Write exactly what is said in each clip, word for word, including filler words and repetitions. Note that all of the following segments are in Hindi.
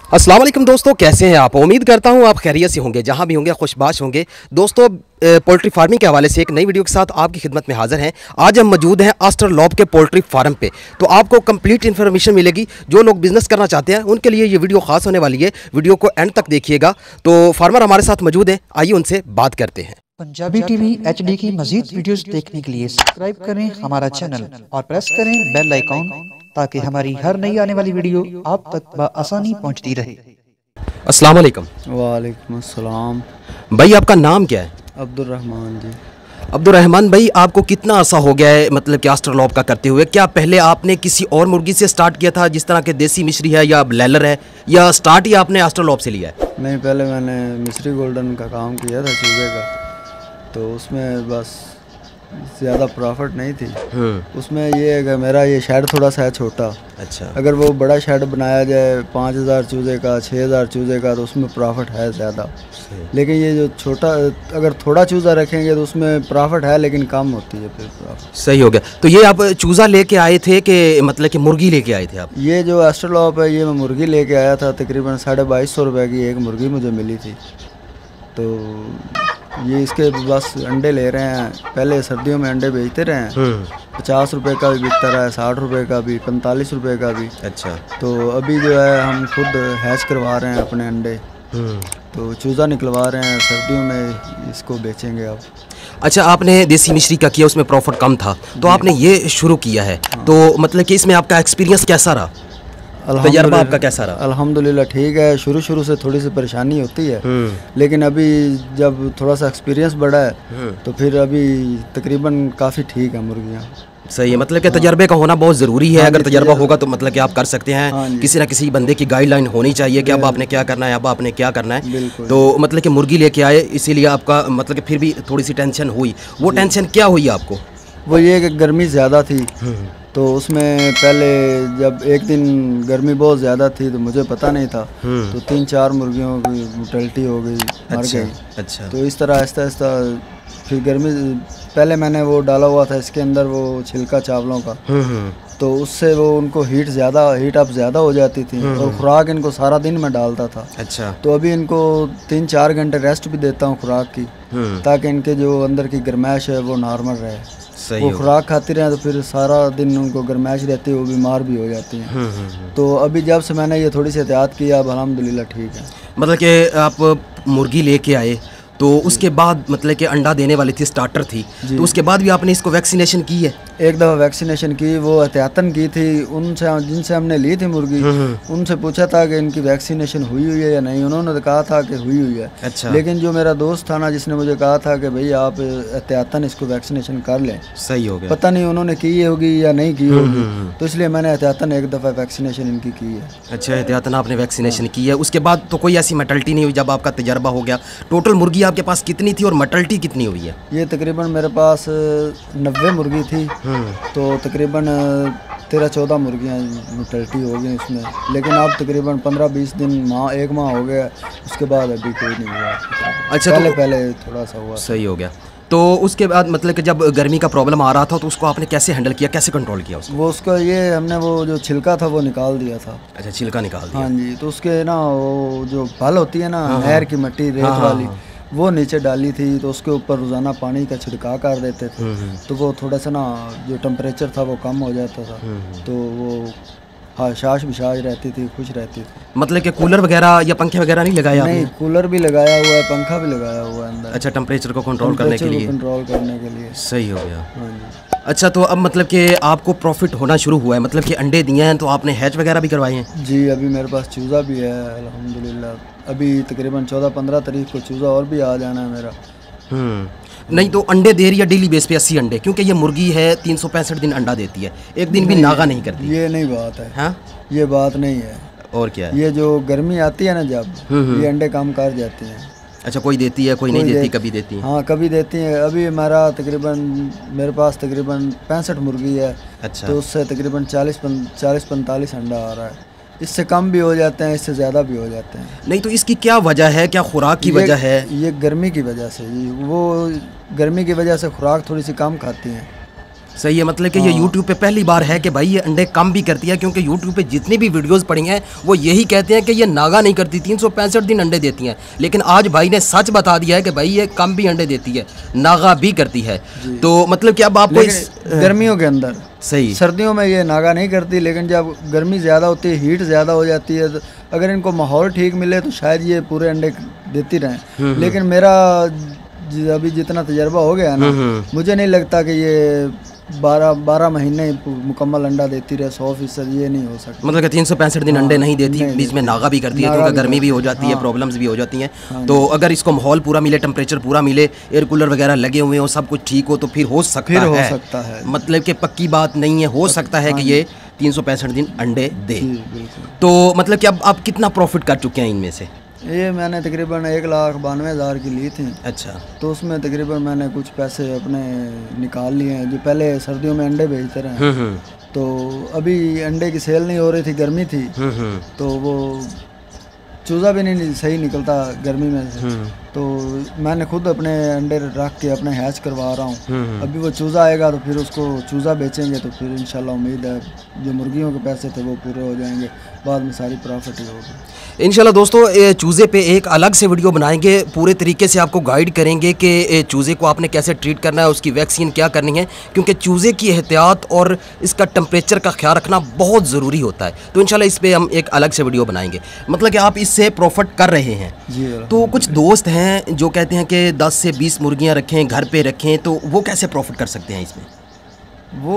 अस्सलाम वालेकुम दोस्तों, कैसे हैं आप। उम्मीद करता हूं आप खैरियत से होंगे, जहां भी होंगे खुशबाश होंगे। दोस्तों, पोल्ट्री फार्मिंग के हवाले से एक नई वीडियो के साथ आपकी खिदमत में हाजिर हैं। आज हम मौजूद हैं आस्टर लॉब के पोल्ट्री फार्म पे। तो आपको कंप्लीट इन्फॉर्मेशन मिलेगी। जो लोग बिजनेस करना चाहते हैं उनके लिए ये वीडियो खास होने वाली है। वीडियो को एंड तक देखिएगा। तो फार्मर हमारे साथ मौजूद हैं, आइए उनसे बात करते हैं। पंजाबी टीवी एच डी की मजीद वीडियोस देखने के लिए सब्सक्राइब करें हमारा चैनल और प्रेस करें बेल आइकॉन, ताकि हमारी हर नई आने वाली वीडियो आप तक बआसानी पहुंचती रहे। अस्सलाम वालेकुम। वालेकुम अस्सलाम। भाई, आपका नाम क्या है? अब्दुल रहमान जी। अब्दुल रहमान भाई, आपको कितना अर्सा हो गया है मतलब कि आस्टर लॉब का करते हुए? क्या पहले आपने किसी और मुर्गी से स्टार्ट किया था, जिस तरह के देसी मिश्री है या ब्लैलर है, या स्टार्ट ही आपने आस्टर लॉब से लिया है? नहीं, पहले मैंने मिस्री गोल्डन का काम किया था चूजे का, तो उसमें बस ज़्यादा प्रॉफिट नहीं थी। उसमें ये है कि मेरा ये शेड थोड़ा सा है छोटा। अच्छा। अगर वो बड़ा शेड बनाया जाए पाँच हज़ार चूजे का, छः हज़ार चूजे का, तो उसमें प्रॉफिट है ज़्यादा। लेकिन ये जो छोटा, अगर थोड़ा चूज़ा रखेंगे तो उसमें प्रॉफिट है, लेकिन कम होती है फिर प्रॉफिट। सही हो गया। तो ये आप चूज़ा लेके आए थे कि मतलब कि मुर्गी लेके आए थे आप? ये जो आस्टर लॉब है, ये मैं मुर्गी लेके आया था। तकरीबन साढ़े बाईस सौ रुपये की एक मुर्गी मुझे मिली थी। तो ये इसके बस अंडे ले रहे हैं। पहले सर्दियों में अंडे बेचते रहे हैं, पचास रुपए का भी बिकता रहा है, साठ रुपए का भी, पैंतालीस रुपए का भी। अच्छा। तो अभी जो है हम खुद हैच करवा रहे हैं अपने अंडे, तो चूज़ा निकलवा रहे हैं, सर्दियों में इसको बेचेंगे अब। अच्छा, आपने देसी मिश्री का किया, उसमें प्रॉफिट कम था, तो आपने ये शुरू किया है। हाँ। तो मतलब कि इसमें आपका एक्सपीरियंस कैसा रहा? तजर्बा आपका कैसा रहा? अल्हम्दुलिल्लाह ठीक है। शुरू शुरू से थोड़ी सी परेशानी होती है, लेकिन अभी जब थोड़ा सा एक्सपीरियंस बढ़ा है तो फिर अभी तकरीबन काफ़ी ठीक है मुर्गियाँ। सही है, मतलब कि तजर्बे का होना बहुत ज़रूरी है। अगर तजर्बा होगा तो मतलब कि आप कर सकते हैं। किसी ना किसी बंदे की गाइडलाइन होनी चाहिए कि अब आपने क्या करना है, अब आपने क्या करना है। तो मतलब कि मुर्गी लेके आए, इसीलिए आपका मतलब कि फिर भी थोड़ी सी टेंशन हुई। वो टेंशन क्या हुई आपको? वो ये कि गर्मी ज़्यादा थी, तो उसमें पहले जब एक दिन गर्मी बहुत ज़्यादा थी तो मुझे पता नहीं था, तो तीन चार मुर्गियों की मोर्टेलिटी हो गई, मर अच्छा, गई। अच्छा। तो इस तरह आहिस्ता आहिस्ता फिर गर्मी, पहले मैंने वो डाला हुआ था इसके अंदर वो छिलका चावलों का, तो उससे वो उनको हीट ज़्यादा हीट अप ज़्यादा हो जाती थी, और खुराक इनको सारा दिन में डालता था। अच्छा। तो अभी इनको तीन चार घंटे रेस्ट भी देता हूँ खुराक की, ताकि इनके जो अंदर की गर्माइश है वो नॉर्मल रहे। वो खुराक खाती रहे तो फिर सारा दिन उनको गर्माइश रहती है, वो बीमार भी हो जाती हैं। तो अभी जब से मैंने ये थोड़ी सी एहतियात की, अब अल्हम्दुलिल्लाह ठीक है। मतलब कि आप मुर्गी लेके आए तो उसके बाद मतलब कि अंडा देने वाली थी, स्टार्टर थी, तो उसके बाद भी आपने इसको वैक्सीनेशन की है? एक दफ़ा वैक्सीनेशन की, वो एहतियातन की थी। उनसे जिनसे हमने ली थी मुर्गी, उनसे पूछा था कि इनकी वैक्सीनेशन हुई हुई है या नहीं। उन्होंने तो कहा था कि हुई हुई है। अच्छा। लेकिन जो मेरा दोस्त था ना, जिसने मुझे कहा था कि भाई आप एहतियातन इसको वैक्सीनेशन कर लें, सही हो गया। पता नहीं उन्होंने की होगी या नहीं की होगी, तो इसलिए मैंने एहतियातन एक दफ़ा वैक्सीनेशन इनकी की है। अच्छा, एहतियातन आपने वैक्सीनेशन की है। उसके बाद तो कोई ऐसी मर्टलिटी नहीं हुई जब आपका तजर्बा हो गया? टोटल मुर्गी आपके पास कितनी थी और मर्टलिटी कितनी हुई है? ये तकरीबन मेरे पास नब्बे मुर्गी थी, तो तकरीबन तेरह चौदह मुर्गियाँ मोर्टेलिटी हो गई उसमें। लेकिन अब तकरीबन पंद्रह बीस दिन माह एक माह हो गया, उसके बाद अभी कोई नहीं हुआ। अच्छा। पहले तो पहले थोड़ा सा हुआ। सही हो गया। तो उसके बाद मतलब कि जब गर्मी का प्रॉब्लम आ रहा था तो उसको आपने कैसे हैंडल किया, कैसे कंट्रोल किया उसको? वो उसका ये हमने वो जो छिलका था वो निकाल दिया था। अच्छा, छिलका निकाल दिया। हाँ जी। तो उसके ना वो जो फल होती है ना, नहर की मिट्टी रेत वाली, वो नीचे डाली थी, तो उसके ऊपर रोज़ाना पानी का छिड़काव कर देते थे, तो वो थोड़ा सा ना जो टेम्परेचर था वो कम हो जाता था, तो वो हाँ शाश विशाश रहती थी, खुश रहती थी। मतलब कि कूलर वगैरह या पंखे वगैरह नहीं लगाया? नहीं, कूलर भी लगाया हुआ है, पंखा भी लगाया हुआ है अंदर। अच्छा, टेम्परेचर को कंट्रोल करने के लिए? कंट्रोल करने के लिए। सही हो गया। हाँ जी। अच्छा, तो अब मतलब कि आपको प्रॉफिट होना शुरू हुआ है, मतलब कि अंडे दिए हैं तो आपने हैच वगैरह भी करवाए हैं? जी, अभी मेरे पास चूज़ा भी है अल्हम्दुलिल्लाह। अभी तकरीबन चौदह पंद्रह तारीख को चूज़ा और भी आ जाना है मेरा। हम्म नहीं तो अंडे दे रही है डेली बेस पे अस्सी अंडे, क्योंकि ये मुर्गी है तीन सौ पैंसठ दिन अंडा देती है, एक दिन भी नागा नहीं करती। ये नहीं बात है। हाँ, ये बात नहीं है। और क्या है? ये जो गर्मी आती है ना, जब ये अंडे कम कर जाती हैं। अच्छा, कोई देती है, कोई, कोई नहीं देती, कभी देती है? हाँ, कभी देती हैं। अभी हमारा तकरीबन मेरे पास तकरीबन पैंसठ मुर्गी है। अच्छा। तो उससे तकरीबन चालीस चालीस पैंतालीस अंडा आ रहा है। इससे कम भी हो जाते हैं, इससे ज़्यादा भी हो जाते हैं। नहीं तो इसकी क्या वजह है, क्या खुराक की वजह है? ये गर्मी की वजह से, वो गर्मी की वजह से खुराक थोड़ी सी कम खाती हैं। सही है, मतलब कि ये यूट्यूब पे पहली बार है कि भाई ये अंडे कम भी करती है, क्योंकि यूट्यूब पे जितनी भी वीडियोस पड़ी हैं वो यही कहते हैं कि ये नागा नहीं करती, तीन सौ पैंसठ दिन अंडे देती हैं। लेकिन आज भाई ने सच बता दिया है कि भाई ये कम भी अंडे देती है, नागा भी करती है। तो मतलब कि अब आपको इस गर्मियों के अंदर सही, सर्दियों में ये नागा नहीं करती, लेकिन जब गर्मी ज़्यादा होती है, हीट ज़्यादा हो जाती है, तो अगर इनको माहौल ठीक मिले तो शायद ये पूरे अंडे देती रहें। लेकिन मेरा ज- अभी जितना तजर्बा हो गया ना, मुझे नहीं लगता कि ये बारह बारह महीने मुकम्मल अंडा देती रहे सौ फीसद, ये नहीं हो सकता। मतलब कि तीन सौ पैंसठ दिन अंडे नहीं देती, नहीं बीच में नागा भी करती है, नागा क्योंकि भी गर्मी भी हो करती है। जाती है, हाँ। प्रॉब्लम्स भी हो जाती हैं। तो अगर इसको माहौल पूरा मिले, टेम्परेचर पूरा मिले, एयर कूलर वगैरह लगे हुए हो, सब कुछ ठीक हो, तो फिर हो सकता फिर हो है सकता है। मतलब कि पक्की बात नहीं है, हो सकता है कि ये तीन सौ पैंसठ दिन अंडे दे। जी बिल्कुल। तो मतलब कि अब आप कितना प्रॉफिट कर चुके हैं इनमें से? ये मैंने तकरीबन एक लाख बानवे हज़ार की ली थी, अच्छा, तो उसमें तकरीबन मैंने कुछ पैसे अपने निकाल लिए हैं, जो पहले सर्दियों में अंडे बेचते रहे। हम्म हम्म तो अभी अंडे की सेल नहीं हो रही थी, गर्मी थी, हम्म हम्म तो वो चूज़ा भी नहीं सही निकलता गर्मी में से। हम्म तो मैंने खुद अपने अंडे रख के अपने हैच करवा रहा हूँ। हम्म। अभी वो चूज़ा आएगा तो फिर उसको चूज़ा बेचेंगे, तो फिर इंशाल्लाह उम्मीद है जो मुर्गियों के पैसे थे वो पूरे हो जाएंगे, बाद में सारी प्रॉफिट ही होगी इंशाल्लाह। दोस्तों ये चूज़े पे एक अलग से वीडियो बनाएंगे, पूरे तरीके से आपको गाइड करेंगे कि ये चूज़े को आपने कैसे ट्रीट करना है, उसकी वैक्सीन क्या करनी है, क्योंकि चूज़े की एहतियात और इसका टेम्परेचर का ख्याल रखना बहुत ज़रूरी होता है। तो इंशाल्लाह इस पर हम एक अलग से वीडियो बनाएंगे। मतलब कि आप इससे प्रॉफिट कर रहे हैं। जी। तो कुछ दोस्त हैं जो कहते हैं कि दस से बीस मुर्गियाँ रखें, घर पे रखें, तो वो कैसे प्रॉफिट कर सकते हैं इसमें? वो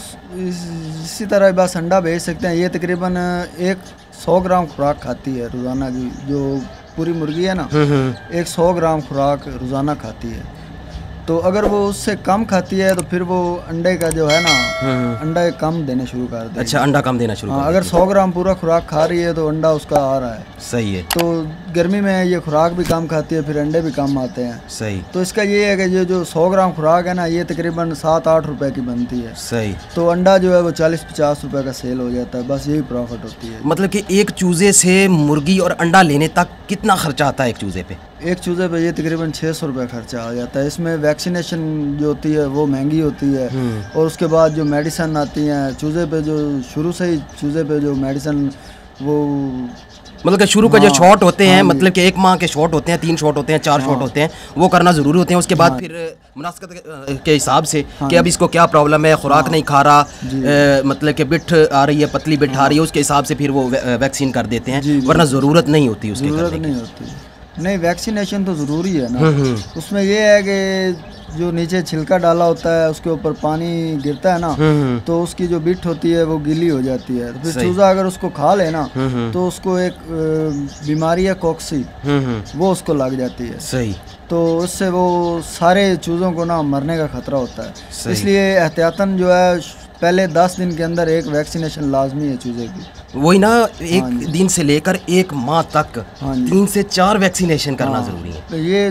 इस- इसी तरह बस अंडा बेच सकते हैं। ये तकरीबन एक सौ ग्राम खुराक खाती है रोज़ाना की, जो पूरी मुर्गी है ना, एक सौ ग्राम खुराक रोज़ाना खाती है। तो अगर वो उससे कम खाती है तो फिर वो अंडे का जो है ना, अंडा कम देने शुरू कर दे। अच्छा, अंडा कम देना शुरू हाँ, कर अगर देती सौ ग्राम पूरा खुराक खा रही है तो अंडा उसका आ रहा है। है। सही है, तो गर्मी में ये खुराक भी कम खाती है, फिर अंडे भी कम आते हैं। सही तो इसका ये है कि ये जो सौ ग्राम खुराक है ना, ये तकरीबन सात आठ रुपए की बनती है। सही। तो अंडा जो है वो चालीस पचास रुपए का सेल हो जाता है, बस यही प्रॉफिट होती है। मतलब कि एक चूज़े से मुर्गी और अंडा लेने तक कितना खर्चा आता है एक चूज़े पे? एक चूज़े पे ये तकरीबन छः सौ रुपये खर्चा आ जाता है। इसमें वैक्सीनेशन जो होती है वो महंगी होती है, और उसके बाद जो मेडिसन आती हैं चूज़े पे, जो शुरू से ही चूज़े पे जो मेडिसन वो मतलब कि शुरू का जो हाँ, शॉट होते हैं, हाँ, मतलब कि एक माह के शॉट होते हैं, तीन शॉट होते हैं, चार शॉट होते हैं, वो करना ज़रूरी होते हैं। उसके बाद फिर मुनासिबत के हिसाब से कि अब इसको क्या प्रॉब्लम है, खुराक नहीं खा रहा, अ, मतलब कि बिठ आ रही है, पतली बिठ आ रही है, उसके हिसाब से फिर वो वै- वैक्सीन कर देते हैं, वरना ज़रूरत नहीं होती उसकी ज़रूरत करने की। नहीं होती। नहीं, वैक्सीनेशन तो ज़रूरी है ना। उसमें ये है कि जो नीचे छिलका डाला होता है उसके ऊपर पानी गिरता है ना, तो उसकी जो बिट होती है वो गीली हो जाती है। तो फिर सही। चूज़ा अगर उसको खा ले ना, तो उसको एक अ, बीमारी है कॉक्सी, वो उसको लग जाती है। सही। तो उससे वो सारे चूज़ों को ना मरने का खतरा होता है। सही। इसलिए एहतियातन जो है पहले दस दिन के अंदर एक वैक्सीनेशन लाजमी है चूज़े की। वही ना, एक दिन से लेकर एक माह तक हाँ जी। तीन से चार वैक्सीनेशन करना हाँ। ज़रूरी है। तो ये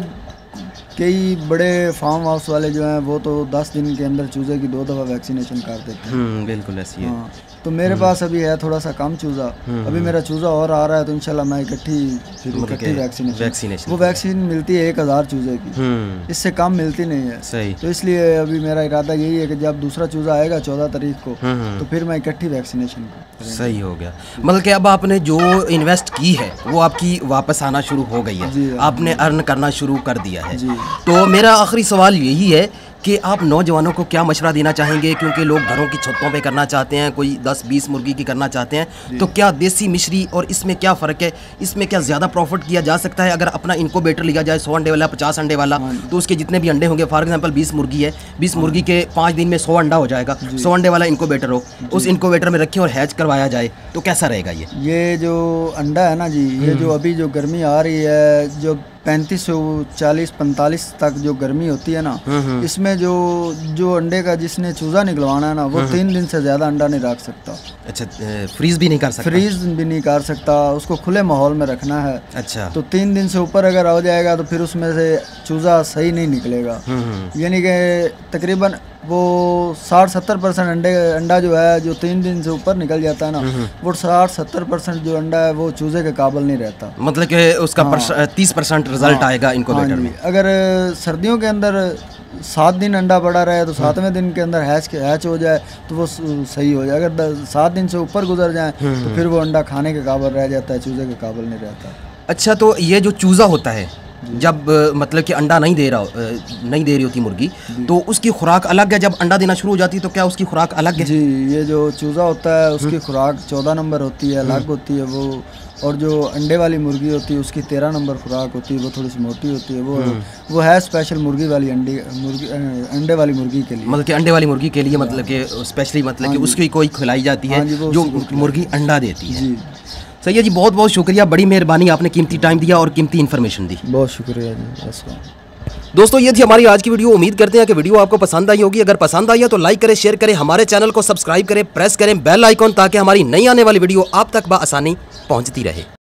कई बड़े फार्म हाउस वाले जो हैं वो तो दस दिन के अंदर चूज़े की दो दफ़ा वैक्सीनेशन कर देते हैं। हम्म, बिल्कुल ऐसी है। हाँ, तो मेरे पास अभी है थोड़ा सा कम चूज़ा, अभी मेरा चूज़ा और आ रहा है, तो इंशाल्लाह मैं इकट्ठी फिर मतलब इकट्ठी कि वैक्सीनेशन वैक्सीनेशन वो वैक्सीन मिलती है एक हज़ार चूज़े की, हम्म, इससे कम मिलती नहीं है। सही। तो इसलिए अभी मेरा इरादा यही है कि जब दूसरा चूज़ा आएगा चौदह तारीख को, हम्म, तो फिर मैं इकट्ठी वैक्सीनेशन करेंगे। सही हो गया। मतलब कि अब आपने जो इन्वेस्ट की है वो आपकी वापस आना शुरू हो गई जी, है, आपने अर्न करना शुरू कर दिया है। जी। तो मेरा आखिरी सवाल यही है कि आप नौजवानों को क्या मशवरा देना चाहेंगे, क्योंकि लोग घरों की छतों पे करना चाहते हैं, कोई दस बीस मुर्गी की करना चाहते हैं, तो क्या देसी मिश्री और इसमें क्या फ़र्क है, इसमें क्या ज़्यादा प्रॉफिट किया जा सकता है? अगर अपना इनक्यूबेटर लिया जाए सौ अंडे वाला, पचास अंडे वाला, तो उसके जितने भी अंडे होंगे, फॉर एग्जांपल बीस मुर्गी है, बीस मुर्गी के पाँच दिन में सौ अंडा हो जाएगा, सौ अंडे वाला इनक्यूबेटर हो, उस इनक्यूबेटर में रखें और हैच करवाया जाए, तो कैसा रहेगा ये? ये जो अंडा है ना जी, ये जो अभी जो गर्मी आ रही है, जो पैंतीस सौ चालीस पैंतालीस तक जो गर्मी होती है ना, इसमें जो जो अंडे का जिसने चूज़ा निकलवाना है ना, वो तीन दिन से ज़्यादा अंडा नहीं रख सकता। अच्छा, फ्रीज भी नहीं कर सकता? फ्रीज भी नहीं कर सकता, उसको खुले माहौल में रखना है। अच्छा। तो तीन दिन से ऊपर अगर हो जाएगा तो फिर उसमें से चूज़ा सही नहीं निकलेगा। यानी कि तकरीबन वो साठ सत्तर परसेंट अंडे अंडा जो है जो तीन दिन से ऊपर निकल जाता है ना, वो साठ सत्तर परसेंट जो अंडा है वो चूज़े के काबिल नहीं रहता। मतलब कि उसका तीस परसेंट रिजल्ट आएगा इनक्यूबेटर हाँ जी। में। अगर सर्दियों के अंदर सात दिन अंडा पड़ा रहे तो सातवें दिन के अंदर हैच हैच हो जाए तो वो सही हो जाए। अगर सात दिन से ऊपर गुजर जाए तो फिर वो अंडा खाने के काबिल रह जाता है, चूजे के काबिल नहीं रहता। अच्छा, तो ये जो चूज़ा होता है जब मतलब कि अंडा नहीं दे रहा नहीं दे रही होती मुर्गी, तो उसकी खुराक अलग है। जब अंडा देना शुरू हो जाती है तो क्या उसकी खुराक अलग है? जी, ये जो चूज़ा होता है उसकी खुराक चौदह नंबर होती है, अलग होती है वो। और जो अंडे वाली मुर्गी होती है उसकी तेरह नंबर खुराक होती है, वो थोड़ी सी मोटी होती है। वो वो है स्पेशल मुर्गी वाली अंडी मुर्गी अंडे वाली मुर्गी के लिए, मतलब कि अंडे वाली मुर्गी के लिए, मतलब कि स्पेशली मतलब कि उसकी कोई खिलाई जाती है जो मुर्गी अंडा देती है। सही है जी, बहुत बहुत शुक्रिया, बड़ी मेहरबानी, आपने कीमती टाइम दिया और कीमती इन्फॉर्मेशन दी। बहुत शुक्रिया जी। दोस्तों ये थी हमारी आज की वीडियो। उम्मीद करते हैं कि वीडियो आपको पसंद आई होगी। अगर पसंद आई है तो लाइक करें, शेयर करें, हमारे चैनल को सब्सक्राइब करें, प्रेस करें बेल आइकॉन, ताकि हमारी नई आने वाली वीडियो आप तक बआसानी पहुंचती रहे।